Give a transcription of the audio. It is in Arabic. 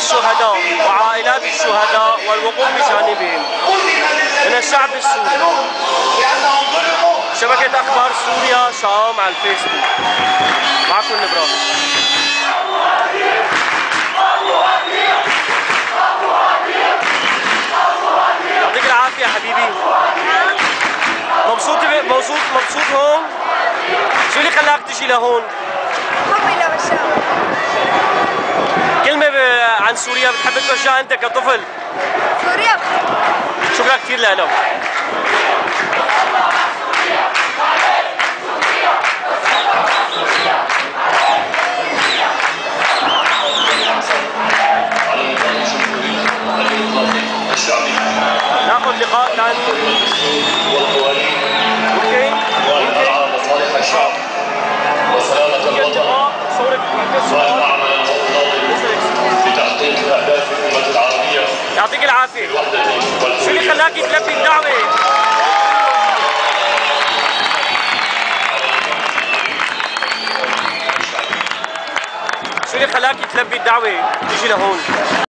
الشهداء وعائلات الشهداء والوقوف بجانبهم من الشعب السوري. شبكة أخبار سوريا شام على الفيسبوك. معكم نبراس. يعطيك العافية حبيبي. مبسوط هون؟ شو اللي خلاك تجي لهون؟ حبي لبشار. كلمة عن سوريا بتحب توجهها أنت كطفل؟ سوريا شكرا كثير لك. ناخذ لقاء ثاني. اوكي مصالح الشعب وسلامة الوطن لتحقيق أهداف الأمة العربية. يعطيك العافية. شو اللي خلاك تلبي الدعوة؟ شو اللي خلاك تلبي الدعوة تيجي لهون؟